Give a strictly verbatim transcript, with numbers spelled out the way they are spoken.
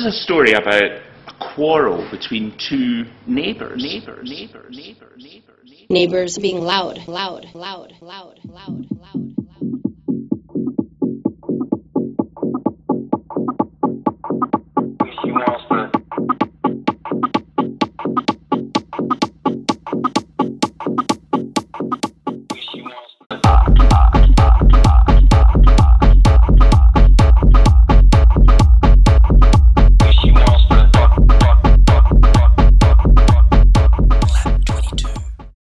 is a story about a quarrel between two neighbours. Neighbours, neighbours, neighbours, neighbours, Neighbors being loud, loud, loud, loud, loud, loud, loud.